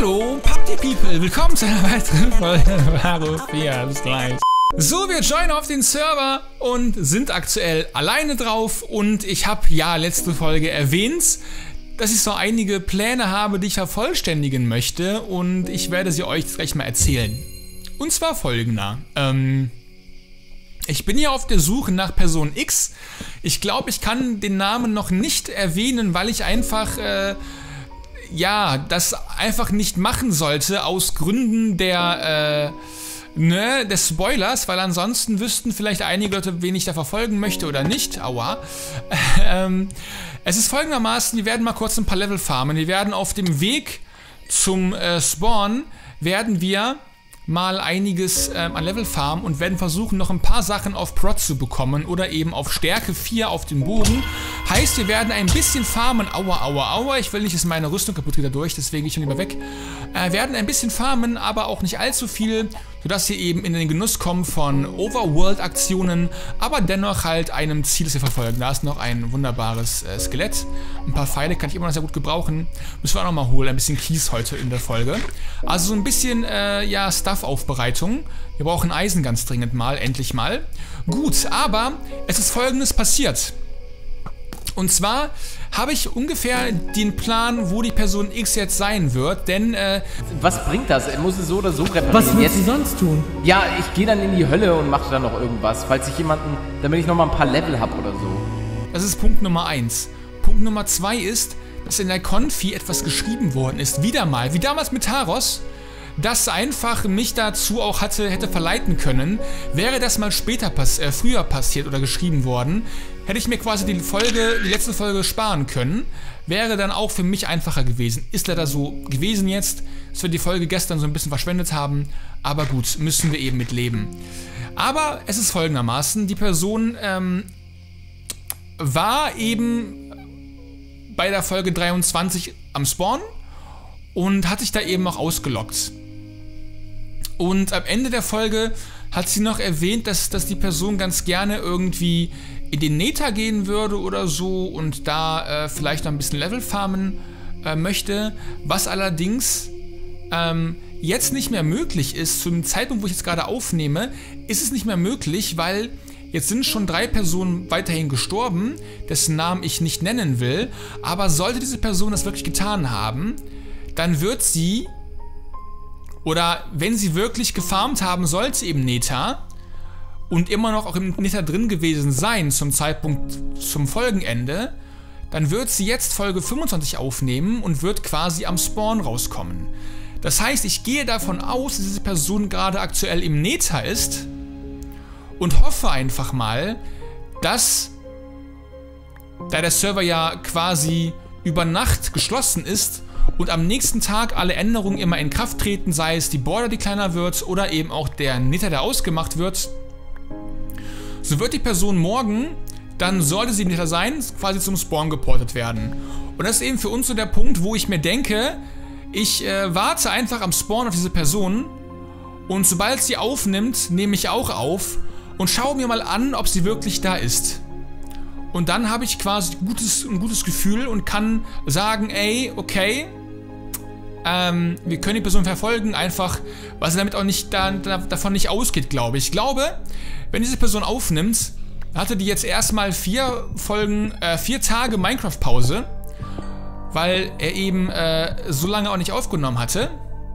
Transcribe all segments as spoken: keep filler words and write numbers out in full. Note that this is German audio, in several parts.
Hallo Party People, willkommen zu einer weiteren Folge Haro vier, bis gleich. So, wir joinen auf den Server und sind aktuell alleine drauf und ich habe ja letzte Folge erwähnt, dass ich so einige Pläne habe, die ich vervollständigen möchte und ich werde sie euch jetzt gleich mal erzählen. Und zwar folgender. Ähm, ich bin hier auf der Suche nach Person X. Ich glaube, ich kann den Namen noch nicht erwähnen, weil ich einfach, äh, ja, das einfach nicht machen sollte aus Gründen der, äh, ne, des Spoilers, weil ansonsten wüssten vielleicht einige Leute, wen ich da verfolgen möchte oder nicht. Aua. ähm, es ist folgendermaßen, wir werden mal kurz ein paar Level farmen. Wir werden auf dem Weg zum äh, Spawn, werden wir mal einiges ähm, an Level farmen und werden versuchen, noch ein paar Sachen auf Prot zu bekommen oder eben auf Stärke vier auf dem Bogen. Heißt, wir werden ein bisschen farmen. Aua, aua, aua. Ich will nicht, dass meine Rüstung kaputt geht dadurch, deswegen gehe ich schon lieber weg. Äh, werden ein bisschen farmen, aber auch nicht allzu viel, sodass wir eben in den Genuss kommen von Overworld-Aktionen, aber dennoch halt einem Ziel, das wir verfolgen. Da ist noch ein wunderbares äh, Skelett. Ein paar Pfeile kann ich immer noch sehr gut gebrauchen. Müssen wir auch noch mal holen. Ein bisschen Kies heute in der Folge. Also so ein bisschen, äh, ja, Stuff-Aufbereitung. Wir brauchen Eisen ganz dringend mal, endlich mal. Gut, aber es ist Folgendes passiert. Und zwar habe ich ungefähr den Plan, wo die Person X jetzt sein wird, denn, äh... Was bringt das? Er muss es so oder so reparieren. Was willst du sonst tun? Ja, ich gehe dann in die Hölle und mache dann noch irgendwas, falls ich jemanden, damit ich noch mal ein paar Level habe oder so. Das ist Punkt Nummer eins. Punkt Nummer zwei ist, dass in der Konfi etwas geschrieben worden ist, wieder mal, wie damals mit Taros, das einfach mich dazu auch hatte, hätte verleiten können. Wäre das mal später, pass äh, früher passiert oder geschrieben worden, hätte ich mir quasi die Folge, die letzte Folge sparen können. Wäre dann auch für mich einfacher gewesen. Ist leider so gewesen jetzt, dass wir die Folge gestern so ein bisschen verschwendet haben. Aber gut, müssen wir eben mit leben. Aber es ist folgendermaßen, die Person ähm, war eben bei der Folge dreiundzwanzig am Spawn und hat sich da eben auch ausgeloggt. Und am Ende der Folge hat sie noch erwähnt, dass, dass die Person ganz gerne irgendwie in den Nether gehen würde oder so und da äh, vielleicht noch ein bisschen Level farmen äh, möchte, was allerdings ähm, jetzt nicht mehr möglich ist. Zum Zeitpunkt, wo ich jetzt gerade aufnehme, ist es nicht mehr möglich, weil jetzt sind schon drei Personen weiterhin gestorben, dessen Namen ich nicht nennen will, aber sollte diese Person das wirklich getan haben, dann wird sie, oder wenn sie wirklich gefarmt haben sollte im Nether und immer noch auch im Nether drin gewesen sein zum Zeitpunkt zum Folgenende, dann wird sie jetzt Folge fünfundzwanzig aufnehmen und wird quasi am Spawn rauskommen. Das heißt, ich gehe davon aus, dass diese Person gerade aktuell im Nether ist und hoffe einfach mal, dass, da der Server ja quasi über Nacht geschlossen ist, und am nächsten Tag alle Änderungen immer in Kraft treten, sei es die Border, die kleiner wird oder eben auch der Nether, der ausgemacht wird. So wird die Person morgen, dann sollte sie im Nether sein, quasi zum Spawn geportet werden. Und das ist eben für uns so der Punkt, wo ich mir denke, ich äh, warte einfach am Spawn auf diese Person und sobald sie aufnimmt, nehme ich auch auf und schaue mir mal an, ob sie wirklich da ist. Und dann habe ich quasi ein gutes, ein gutes Gefühl und kann sagen, ey, okay, ähm, wir können die Person verfolgen, einfach, weil sie damit auch nicht da, da, davon nicht ausgeht, glaube ich. Ich glaube, wenn diese Person aufnimmt, hatte die jetzt erstmal vier Folgen, äh, vier Tage Minecraft-Pause, weil er eben äh, so lange auch nicht aufgenommen hatte.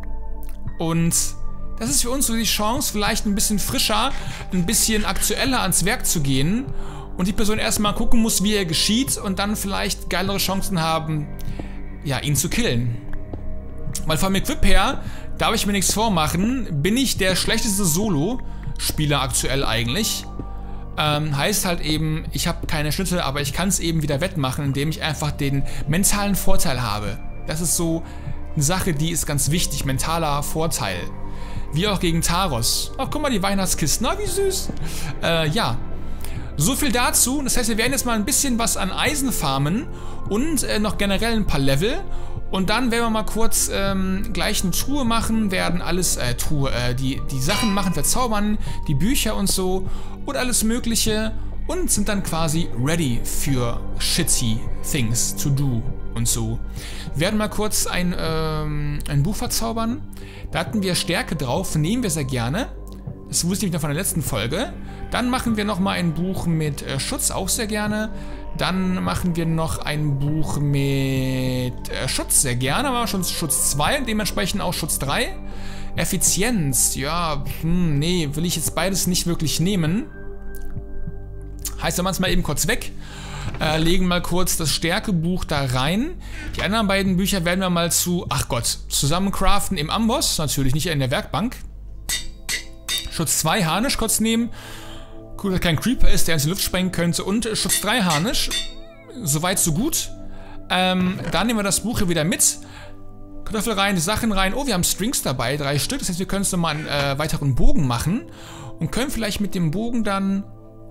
Und das ist für uns so die Chance, vielleicht ein bisschen frischer, ein bisschen aktueller ans Werk zu gehen und die Person erstmal gucken muss, wie er geschieht und dann vielleicht geilere Chancen haben, ja, ihn zu killen. Weil vom Equip her, darf ich mir nichts vormachen, bin ich der schlechteste Solo-Spieler aktuell eigentlich. Ähm, heißt halt eben, ich habe keine Schnitte, aber ich kann es eben wieder wettmachen, indem ich einfach den mentalen Vorteil habe. Das ist so eine Sache, die ist ganz wichtig, mentaler Vorteil. Wie auch gegen Taros. Ach, guck mal, die Weihnachtskisten, na, wie süß. Äh, ja. So viel dazu. Das heißt, wir werden jetzt mal ein bisschen was an Eisen farmen und äh, noch generell ein paar Level. Und dann werden wir mal kurz ähm, gleich eine Truhe machen, werden alles, äh, Truhe, äh, die, die Sachen machen, verzaubern, die Bücher und so und alles mögliche und sind dann quasi ready für shitty things to do und so. Wir werden mal kurz ein, ähm, ein Buch verzaubern. Da hatten wir Stärke drauf, nehmen wir sehr gerne. Das wusste ich noch von der letzten Folge. Dann machen wir nochmal ein Buch mit äh, Schutz, auch sehr gerne. Dann machen wir noch ein Buch mit äh, Schutz, sehr gerne, aber schon Schutz zwei und dementsprechend auch Schutz drei. Effizienz, ja, hm, nee, will ich jetzt beides nicht wirklich nehmen. Heißt, wir machen es mal eben kurz weg. Äh, legen mal kurz das Stärkebuch da rein. Die anderen beiden Bücher werden wir mal zu, ach Gott, zusammen craften im Amboss, natürlich nicht in der Werkbank. Schutz zwei Harnisch kurz nehmen. Gut, dass kein Creeper ist, der uns in die Luft sprengen könnte. Und äh, Schutz drei Harnisch. Soweit, so gut. Ähm, dann nehmen wir das Buch hier wieder mit. Kartoffel rein, die Sachen rein. Oh, wir haben Strings dabei, drei Stück. Das heißt, wir können uns nochmal einen äh, weiteren Bogen machen. Und können vielleicht mit dem Bogen dann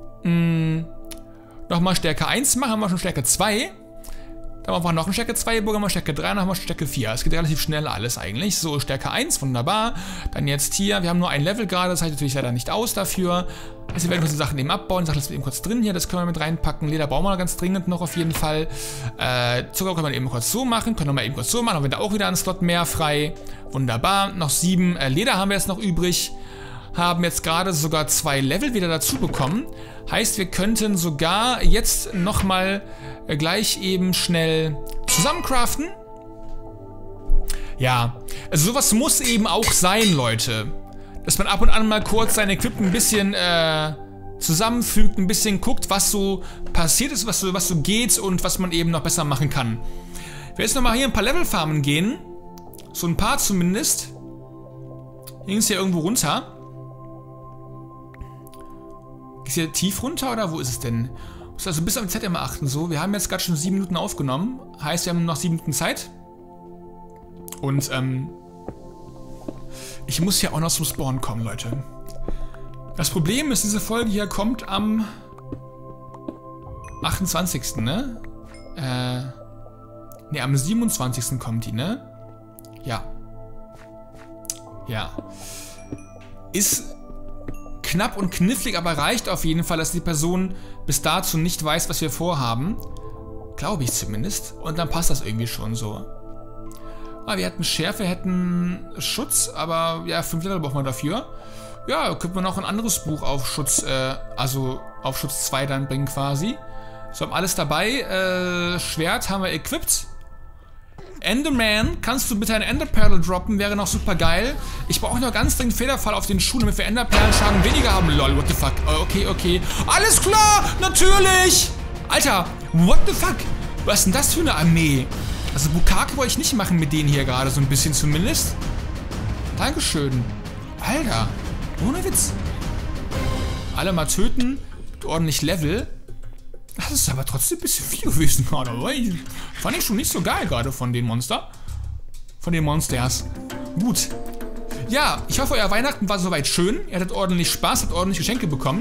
nochmal Stärke eins machen. Haben wir schon Stärke zwei. Dann machen wir noch einen Stärke zwei Bogen, haben wir Stärke drei, dann haben wir Stärke vier. Es geht relativ schnell alles eigentlich. So, Stärke eins, wunderbar. Dann jetzt hier, wir haben nur ein Level gerade, das heißt natürlich leider nicht aus dafür. Also wir werden kurz die Sachen eben abbauen, die Sachen lassen wir eben kurz drin hier, das können wir mit reinpacken. Leder brauchen wir ganz dringend noch auf jeden Fall. Äh, Zucker können wir eben kurz so machen, können wir mal eben kurz so machen, haben wir da auch wieder einen Slot mehr frei. Wunderbar, noch sieben äh, Leder haben wir jetzt noch übrig. Haben jetzt gerade sogar zwei Level wieder dazu bekommen. Heißt, wir könnten sogar jetzt nochmal äh, gleich eben schnell zusammencraften. Ja, also sowas muss eben auch sein, Leute. Dass man ab und an mal kurz sein Equipment ein bisschen äh, zusammenfügt, ein bisschen guckt, was so passiert ist, was so, was so geht und was man eben noch besser machen kann. Ich werde jetzt nochmal hier ein paar Level farmen gehen. So ein paar zumindest. Hier ging es hier irgendwo runter. Ist hier tief runter oder wo ist es denn? Muss also bis am Z immer achten. So, wir haben jetzt gerade schon sieben Minuten aufgenommen. Heißt, wir haben noch sieben Minuten Zeit. Und, ähm... ich muss hier auch noch zum Spawn kommen, Leute. Das Problem ist, diese Folge hier kommt am achtundzwanzigsten, ne? Äh... Ne, am siebenundzwanzigsten kommt die, ne? Ja. Ja. Ist knapp und knifflig, aber reicht auf jeden Fall, dass die Person bis dazu nicht weiß, was wir vorhaben. Glaube ich zumindest. Und dann passt das irgendwie schon so. Ah, wir hätten Schärfe, hätten Schutz, aber ja, fünf Level braucht man dafür. Ja, könnte man noch ein anderes Buch auf Schutz, äh, also auf Schutz zwei dann bringen quasi. So, haben alles dabei. Äh, Schwert haben wir equipped. Enderman, kannst du bitte eine Enderperle droppen? Wäre noch super geil. Ich brauche noch ganz dringend Federfall auf den Schuh, damit wir Enderperlenschaden weniger haben. Lol, what the fuck? Oh, okay, okay. Alles klar, natürlich! Alter, what the fuck? Was ist denn das für eine Armee? Also Bukake wollte ich nicht machen mit denen hier gerade, so ein bisschen zumindest. Dankeschön. Alter, ohne Witz. Alle mal töten, mit ordentlich Level. Das ist aber trotzdem ein bisschen viel gewesen gerade. Fand ich schon nicht so geil gerade von den Monster. Von den Monsters. Gut. Ja, ich hoffe, euer Weihnachten war soweit schön. Ihr hattet ordentlich Spaß, habt ordentlich Geschenke bekommen.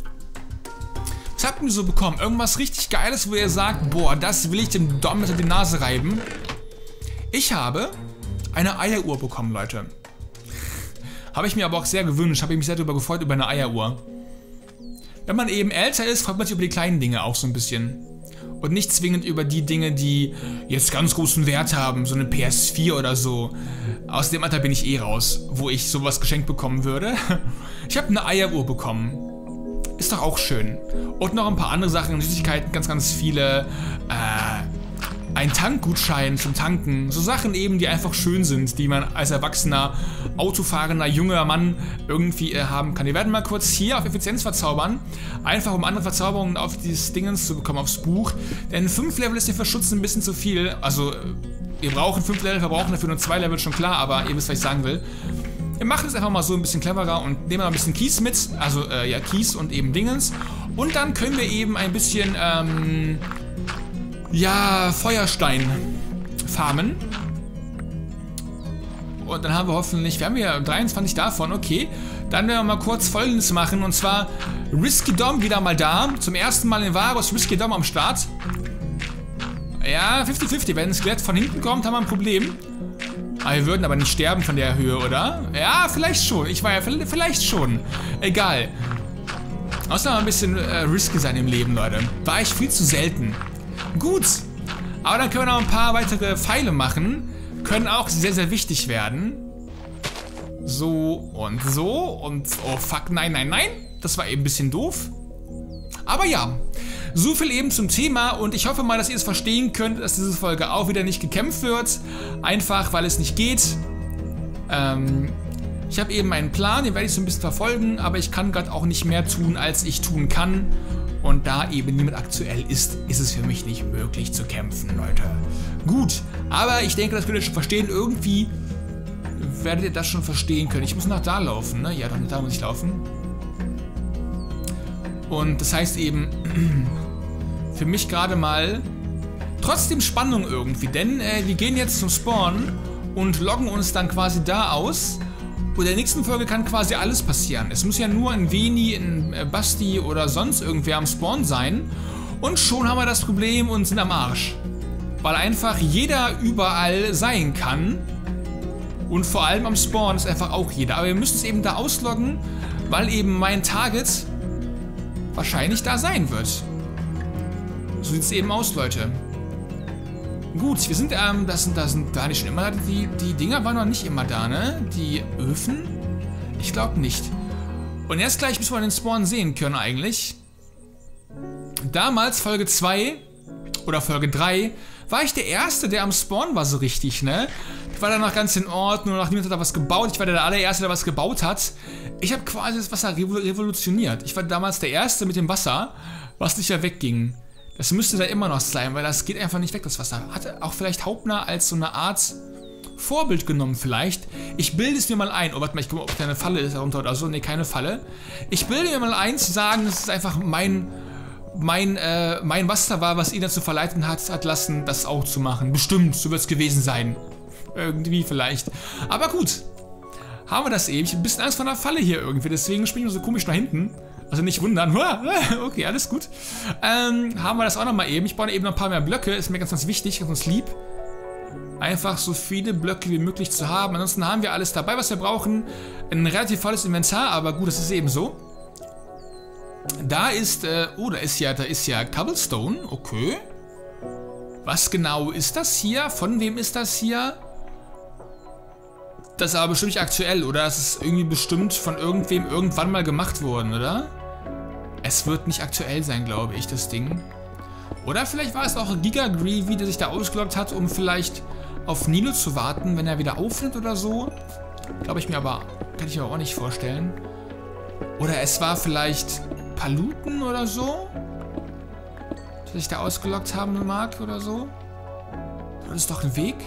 Was habt ihr so bekommen? Irgendwas richtig Geiles, wo ihr sagt, boah, das will ich dem Dom mit die Nase reiben. Ich habe eine Eieruhr bekommen, Leute. Habe ich mir aber auch sehr gewünscht. Habe ich mich sehr darüber gefreut, über eine Eieruhr. Wenn man eben älter ist, freut man sich über die kleinen Dinge auch so ein bisschen. Und nicht zwingend über die Dinge, die jetzt ganz großen Wert haben. So eine P S vier oder so. Aus dem Alter bin ich eh raus, wo ich sowas geschenkt bekommen würde. Ich habe eine Eieruhr bekommen. Ist doch auch schön. Und noch ein paar andere Sachen, Süßigkeiten, ganz, ganz viele. Äh, ein Tankgutschein zum Tanken. So Sachen eben, die einfach schön sind, die man als erwachsener, autofahrender, junger Mann irgendwie äh, haben kann. Wir werden mal kurz hier auf Effizienz verzaubern. Einfach um andere Verzauberungen auf dieses Dingens zu bekommen, aufs Buch. Denn fünf Level ist hier für Schutz ein bisschen zu viel. Also, wir brauchen fünf Level, wir brauchen dafür nur zwei Level, schon klar, aber ihr wisst, was ich sagen will. Wir machen es einfach mal so ein bisschen cleverer und nehmen mal ein bisschen Kies mit. Also, äh, ja, Kies und eben Dingens. Und dann können wir eben ein bisschen, ähm... ja, Feuerstein farmen. Und dann haben wir hoffentlich, wir haben ja dreiundzwanzig davon, okay. Dann werden wir mal kurz Folgendes machen, und zwar Risky Dom wieder mal da. Zum ersten Mal in Varus Risky Dom am Start. Ja, fünfzig fünfzig, wenn ein Skelett von hinten kommt, haben wir ein Problem. Aber wir würden aber nicht sterben von der Höhe, oder? Ja, vielleicht schon. Ich war ja vielleicht schon. Egal. Außer mal ein bisschen äh, risky sein im Leben, Leute. War ich viel zu selten. Gut, Aber dann können wir noch ein paar weitere Pfeile machen. Können auch sehr, sehr wichtig werden. So und so und oh fuck, nein, nein, nein. Das war eben ein bisschen doof. Aber ja, so viel eben zum Thema und ich hoffe mal, dass ihr es verstehen könnt, dass diese Folge auch wieder nicht gekämpft wird. Einfach, weil es nicht geht. Ähm, ich habe eben einen Plan, den werde ich so ein bisschen verfolgen, aber ich kann gerade auch nicht mehr tun, als ich tun kann. Und da eben niemand aktuell ist, ist es für mich nicht möglich zu kämpfen, Leute. Gut, aber ich denke, das könnt ihr schon verstehen. Irgendwie werdet ihr das schon verstehen können. Ich muss nach da laufen, ne? Ja, da muss ich laufen. Und das heißt eben, für mich gerade mal trotzdem Spannung irgendwie, denn äh, wir gehen jetzt zum Spawn und loggen uns dann quasi da aus. Und in der nächsten Folge kann quasi alles passieren. Es muss ja nur ein Veni, ein äh, Basti oder sonst irgendwer am Spawn sein. Und schon haben wir das Problem und sind am Arsch. Weil einfach jeder überall sein kann. Und vor allem am Spawn ist einfach auch jeder. Aber wir müssen es eben da ausloggen, weil eben mein Target wahrscheinlich da sein wird. So sieht es eben aus, Leute. Gut, wir sind, ähm, das sind, das sind da nicht schon immer, die, die Dinger waren noch nicht immer da, ne? Die Öfen? Ich glaube nicht. Und erst gleich müssen wir den Spawn sehen können eigentlich. Damals, Folge zwei oder Folge drei, war ich der Erste, der am Spawn war so richtig, ne? Ich war da noch ganz in Ordnung, noch niemand hat da was gebaut. Ich war der allererste, der was gebaut hat. Ich habe quasi das Wasser revolutioniert. Ich war damals der Erste mit dem Wasser, was nicht mehr wegging. Das müsste da immer noch sein, weil das geht einfach nicht weg, das Wasser. Hatte auch vielleicht Hauptner als so eine Art Vorbild genommen vielleicht. Ich bilde es mir mal ein. Oh, warte mal, ich gucke mal, ob da eine Falle ist darunter oder so. Ne, keine Falle. Ich bilde mir mal ein, zu sagen, dass es einfach mein, mein, äh, mein Wasser war, was ihn dazu verleiten hat, hat lassen, das auch zu machen. Bestimmt, so wird es gewesen sein. Irgendwie vielleicht. Aber gut. Haben wir das eben. Ich habe ein bisschen Angst vor einer Falle hier irgendwie. Deswegen springe ich so komisch nach hinten. Also nicht wundern. Okay, alles gut. Ähm, haben wir das auch nochmal eben. Ich baue eben noch ein paar mehr Blöcke. Ist mir ganz, ganz wichtig. Ganz, ganz lieb. Einfach so viele Blöcke wie möglich zu haben. Ansonsten haben wir alles dabei, was wir brauchen. Ein relativ volles Inventar. Aber gut, das ist eben so. Da ist, äh, oh, da ist ja, da ist ja Cobblestone. Okay. Was genau ist das hier? Von wem ist das hier? Das ist aber bestimmt nicht aktuell, oder? Das ist irgendwie bestimmt von irgendwem irgendwann mal gemacht worden, oder? Es wird nicht aktuell sein, glaube ich, das Ding. Oder vielleicht war es auch Giga Greavy, der sich da ausgeloggt hat, um vielleicht auf Nilo zu warten, wenn er wieder aufnimmt oder so. Glaube ich mir aber, kann ich mir auch nicht vorstellen. Oder es war vielleicht Paluten oder so, der sich da ausgeloggt haben mag oder so. Das ist doch ein Weg.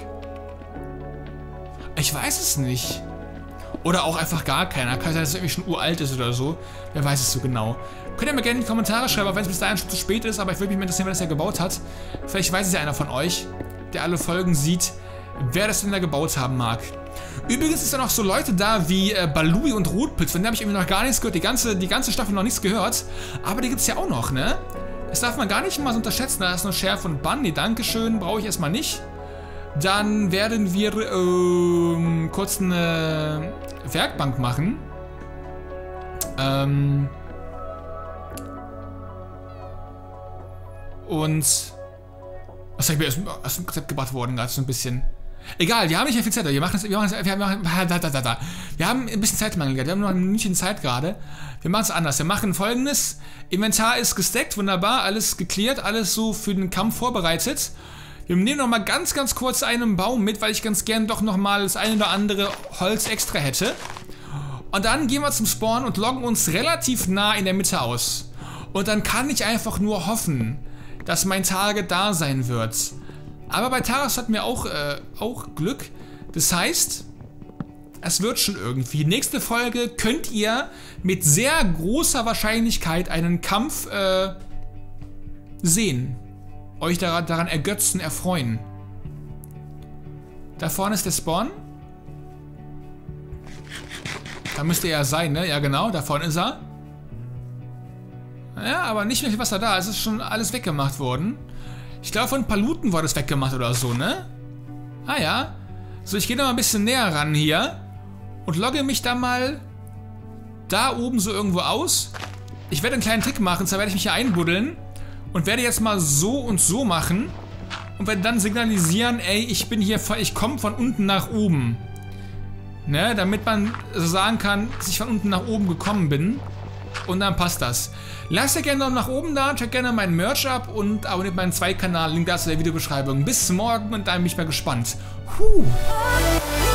Ich weiß es nicht. Oder auch einfach gar keiner. Kann sein, dass es irgendwie schon uralt ist oder so. Wer weiß es so genau. Könnt ihr mir gerne in die Kommentare schreiben, auch wenn es bis dahin schon zu spät ist. Aber ich würde mich mal interessieren, wer das ja gebaut hat. Vielleicht weiß es ja einer von euch, der alle Folgen sieht, wer das denn da gebaut haben mag. Übrigens ist da noch so Leute da wie äh, Balui und Rotpilz. Von denen habe ich irgendwie noch gar nichts gehört. Die ganze, die ganze Staffel noch nichts gehört. Aber die gibt es ja auch noch, ne? Das darf man gar nicht mal so unterschätzen. Da ist noch Sheriff und Bunny. Dankeschön. Brauche ich erstmal nicht. Dann werden wir ähm, kurz eine Werkbank machen. Ähm und was ist mir aus dem Konzept gebracht worden, gerade so ein bisschen. Egal, wir haben nicht mehr viel Zeit. Wir machen das, wir machen das, wir machen, da, da, da, da. Wir haben ein bisschen Zeitmangel gerade. Wir haben noch ein Minütchen Zeit gerade. Wir machen es anders. Wir machen Folgendes: Inventar ist gesteckt, wunderbar, alles geklärt, alles so für den Kampf vorbereitet. Wir nehmen noch mal ganz, ganz kurz einen Baum mit, weil ich ganz gern doch noch mal das eine oder andere Holz extra hätte. Und dann gehen wir zum Spawn und loggen uns relativ nah in der Mitte aus. Und dann kann ich einfach nur hoffen, dass mein Target da sein wird. Aber bei Taras hatten wir auch, äh, auch Glück. Das heißt, es wird schon irgendwie. Nächste Folge könnt ihr mit sehr großer Wahrscheinlichkeit einen Kampf äh, sehen. Euch daran, daran ergötzen, erfreuen. Da vorne ist der Spawn. Da müsste er ja sein, ne? Ja, genau, da vorne ist er. Ja, aber nicht mehr viel Wasser da. Es ist schon alles weggemacht worden. Ich glaube, von Paluten war das weggemacht oder so, ne? Ah ja. So, ich gehe noch mal ein bisschen näher ran hier. Und logge mich da mal da oben so irgendwo aus. Ich werde einen kleinen Trick machen, zwar werde ich mich hier einbuddeln. Und werde jetzt mal so und so machen. und werde dann signalisieren, ey, ich bin hier, von, ich komme von unten nach oben. Ne, damit man so sagen kann, dass ich von unten nach oben gekommen bin. Und dann passt das. Lasst ja gerne noch nach oben da, checkt gerne meinen Merch ab und abonniert meinen zweiten Kanal. Link dazu in der Videobeschreibung. Bis morgen und dann bin ich mal gespannt. Huh.